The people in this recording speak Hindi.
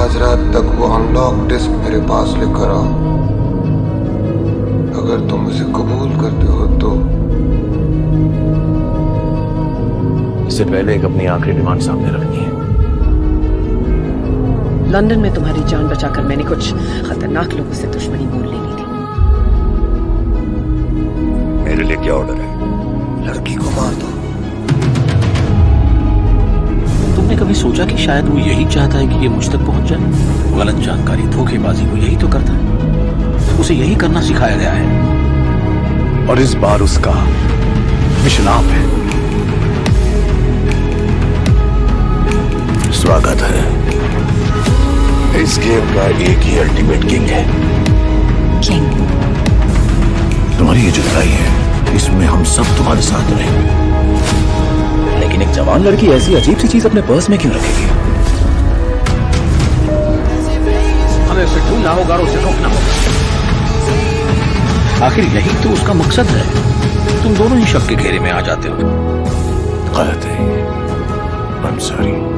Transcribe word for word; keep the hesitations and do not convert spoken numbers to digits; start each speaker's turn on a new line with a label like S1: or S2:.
S1: आज रात तक वो अनलॉक डिस्क मेरे पास लेकर आओ। अगर तुम उसे कबूल करते हो तो।
S2: इससे पहले एक अपनी आखिरी डिमांड सामने रखनी है।
S3: लंदन में तुम्हारी जान बचाकर मैंने कुछ खतरनाक लोगों से दुश्मनी मोल लेनी थी।
S4: मेरे लिए क्या ऑर्डर है? लड़की को मार दो।
S5: तुमने कभी सोचा कि शायद वो यही चाहता है कि ये मुझ तक पहुंच जाए? गलत जानकारी, धोखेबाजी को यही तो करता है। उसे यही करना सिखाया गया है।
S2: और इस बार उसका मिशन आप है।
S4: स्वागत है। इस गेम का एक ही अल्टीमेट किंग है।
S3: किंग?
S4: तुम्हारी ये जो लड़ाई है, इसमें हम सब तुम्हारे साथ रहेंगे।
S5: लेकिन एक जवान लड़की ऐसी अजीब सी चीज अपने पर्स में क्यों रखेगी? हमें उसे ढूंढना होगा और उसे रोकना होगा। आखिर यही तो उसका मकसद है। तुम दोनों ही शक के घेरे में आ जाते हो।
S4: गलत है। I'm sorry.